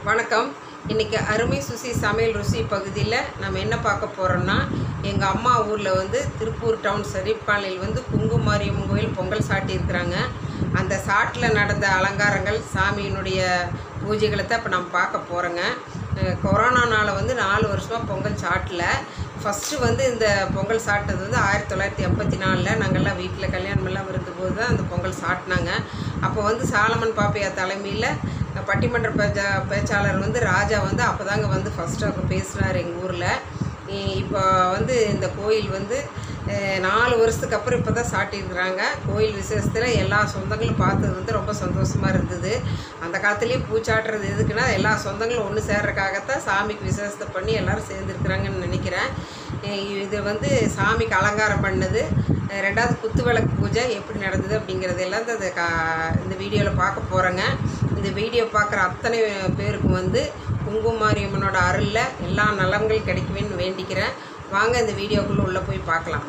வணக்கம். இன்றைக்கி அருமை சுசி சமையல் ருசி பகுதியில் நம்ம என்ன பார்க்க போகிறோம்னா, எங்கள் அம்மா ஊரில் திருப்பூர் டவுன் சரிப்பாளையில் குங்குமாரியம்மன் கோயில் பொங்கல் சாட்டியிருக்கிறாங்க. அந்த சாட்டில் நடந்த அலங்காரங்கள் சாமியினுடைய பூஜைகளை தான் இப்போ நம்ம பார்க்க போகிறோங்க. கொரோனானால் 4 வருஷமாக பொங்கல் சாட்டில் ஃபஸ்ட்டு இந்த பொங்கல் சாப்பிட்டது 1984 நாங்கள்லாம் வீட்டில் கல்யாணமெல்லாம் இருந்தபோது தான் அந்த பொங்கல் சாட்டினாங்க. அப்போ சாலமன் பாப்பையா தலைமையில் பட்டிமன்ற பேச்சாளர் ராஜா அப்போ தாங்க ஃபஸ்ட்டு அவங்க பேசுனார் எங்கள் ஊரில். இப்போ இந்த கோயில் 4 வருஷத்துக்கு அப்புறம் இப்போ தான் சாட்டியிருக்கிறாங்க. கோயில் விசேஷத்தில் எல்லா சொந்தங்களும் பார்த்தது ரொம்ப சந்தோஷமாக இருந்தது. அந்த காலத்துலேயே பூச்சாட்டுறது எதுக்குன்னா எல்லா சொந்தங்களும் ஒன்று சேர்றதுக்காகத்தான் சாமிக்கு விசேஷத்தை பண்ணி எல்லோரும் சேர்ந்துருக்குறாங்கன்னு நினைக்கிறேன். இது சாமிக்கு அலங்காரம் பண்ணது, 2வது குத்து விளக்கு பூஜை எப்படி நடந்தது அப்படிங்கிறது எல்லாம் இந்த வீடியோவில் பார்க்க போகிறேங்க. இந்த வீடியோ பார்க்குற அத்தனை பேருக்கும் குங்குமாரியம்மனோட அருளில் எல்லா நலன்கள் கிடைக்குவேன்னு வேண்டிக்கிறேன். வாங்க இந்த வீடியோக்குள்ளே உள்ளே போய் பார்க்கலாம்.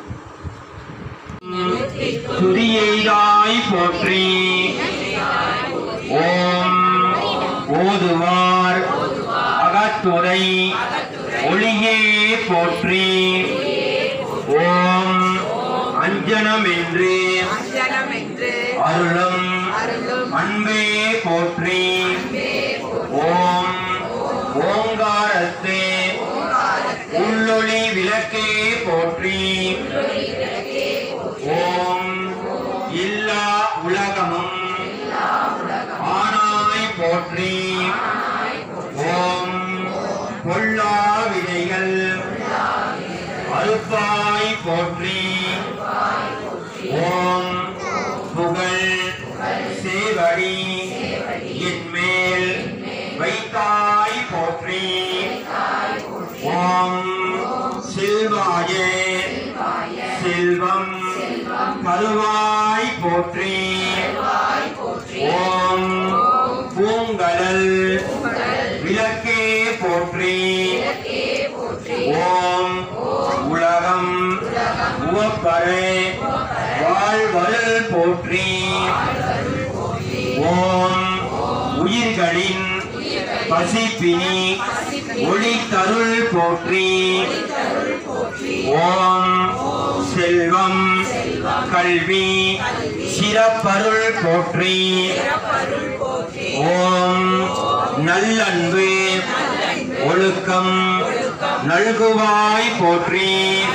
துதியைதாய் போற்றி ஓம் ஓதுவார் அகத்துறை ஒளியே போற்றி ஓம் அஞ்சனமென்று அருளும் அன்பே போற்றி ஓம் ஓங்காரத்தே உள்ளொளி விளக்கே போற்றி ஓம் இல்லா உலகமும் ஆனாய் போற்றி ஓம் பொல்லா வினைகள் அறுப்பாய் போற்றி ஓம் புகழ் சேவடி என்மேல் வைத்தாய் போற்றி ஓம் செல்வாயே செல்வம் கருவாய் போற்றி ஓம் பூங்கடல் விளக்கே போற்றி ஓம் உலகம் உவப்பறை வாழ்வருள் போற்றி ஓம் உயிர்களின் பசிப்பினி ஒளி தருள் போற்றி ஓம் செல்வம் கல்வி சிறப்பருள் போற்றி ஓம் நல்லன்பு ஒழுக்கம் நல்குவாய் போற்றி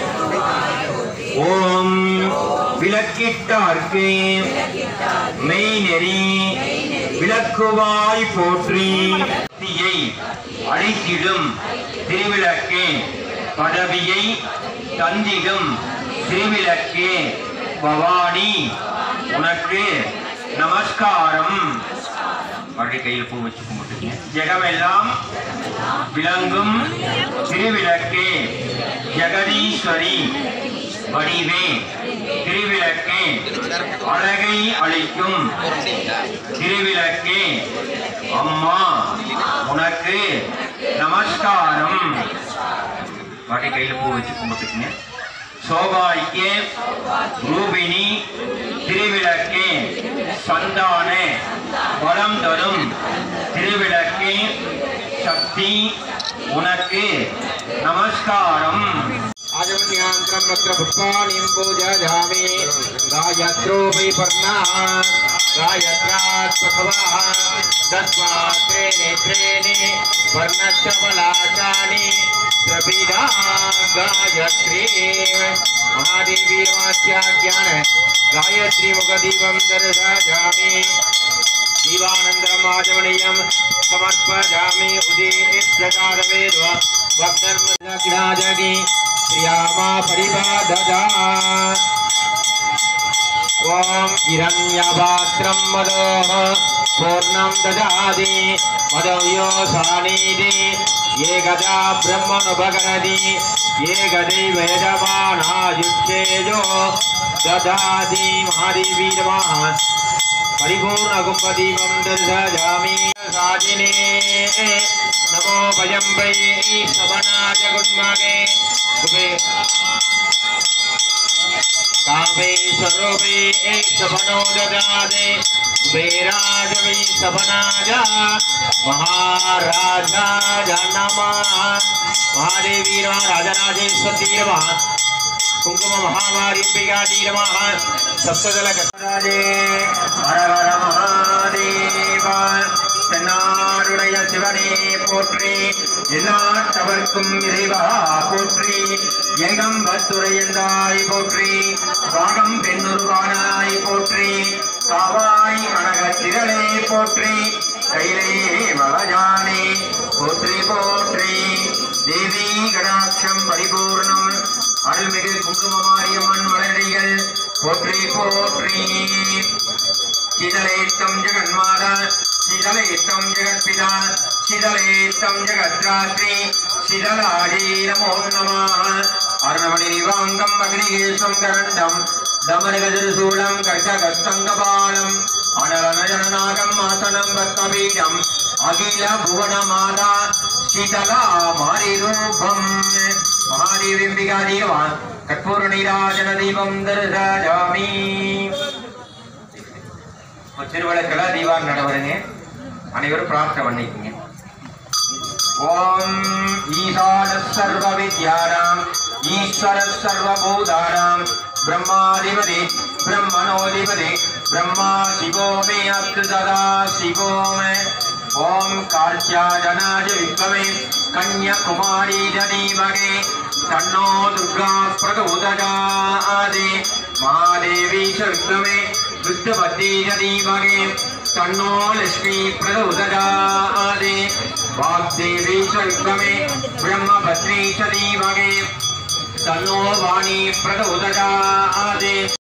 ஓம் விளக்கிட்டார்க்கு மெய்நெறி விளக்குவாய் போற்றி தீயை அழித்திடும் திருவிளக்கே பதவியை தந்திடும் திருவிளக்கே பவானி உனக்கு நமஸ்காரம். அப்படி கையில் பூ வச்சு கும்பிட்டுங்க. ஜெகமெல்லாம் விளங்கும் திருவிளக்கே ஜெகதீஸ்வரி வடிவே திருவிளக்கே அழகை அளிக்கும் திருவிளக்கே அம்மா உனக்கு நமஸ்காரம். அப்படி கையில் பூ வச்சு கும்பிட்டுங்க. சோபாய்க்கே ரூபிணி திருவிளக்கே சந்தான பலம் தரும் திருவிளக்கே சக்தி உனக்கு நமஸ்காரம். आजमन्यांत्रं वक्र पुष्पाणिं पूजयामि गायत्रो वै पर्णाः गायत्रात् प्रभवः तस्मात्रे नेत्रेणि वर्णश्च बलाचानि त्रिविधा गायत्री महादेवी वाच्याज्ञान गायत्री मुखदीपं दर्शयामि दीवानन्दरम् आचमनीयं समर्पयामि उदीर्घकालवेद भक्तर्मजगी श्रियामा परिवाददा ओम हिरण्यपात्रं मदः पूर्णं ददाति मदयो सानिधि ये गदा ब्रह्मणुपकरति ये गदैव यजमानायुच्छेजो ददाति महादेवी नमः परिपूर्णकुम्भदीपं दर्शयामि साजिने नमो भजं वै श्रवणाय गुण्मगे कामे स्वरूपे सपनो ददाते कुबेराजवि सपनाजा महाराजा नमः महादेवी नमः राजराजेश्वरी नमः कुंकुम महामारीम्बिकाजी नमः सप्तदल कटराजे हर हर महादेव தென்னாடுடைய சிவனே போற்றி எல்லாட்டவர்க்கும் இறைவா போற்றி ஏகம்பத்துரையந்தாய் போற்றி ராகம் பெண்ணுருவானாய் போற்றி காவாய் கனகத்திரளே போற்றி கைலே மலஜானே போற்றி போற்றி தேவி கடாட்சம் பரிபூர்ணம் அருள்மிகு குங்குமமாரியம்மன் மலரடிகள் போற்றி போற்றி शीतलेत्तं जगन्माता शीतलेत्तं जगत्पिता शीतलेत्तं जगद्रात्रि शीतलायै नमो नमः अर्णमणिनिवाङ्गम् अग्निकेशं करण्डं दमनगजशूलं कर्कगस्तङ्गपालम् अनलनजननागम् आसनं पद्मपीठम् अखिलभुवनमाता शीतला मारिरूपम् महादेवीम्बिकादेवा कर्पूरनीराजनदीपं दर्शयामि திருவிளக்கல தீபாவளி நடவருங்க அனைவரும் பிரார்த்தனை பண்ணிக்கங்க ஓம் ஈசான சர்வ வித்யானாம் ஈஸ்வர சர்வபூதானாம் பிரம்மாதிபதி பிரம்மணோதிபதி பிரம்மா சிவோ மே அஸ்து சதா சிவோ மே ஓம் கார்த்தியாஜனாஜ வித்மமே கன்யாகுமாரி தீமகே தன்னோ துர்கா பிரதோதயாதி महादेवी च विद्महे विद्मपत्नी च धीमहि तन्नो लक्ष्मी प्रचोदयात् वाग्देवी च विद्महे ब्रह्मपत्नी च धीमहि तन्नो वाणी प्रचोदयात्।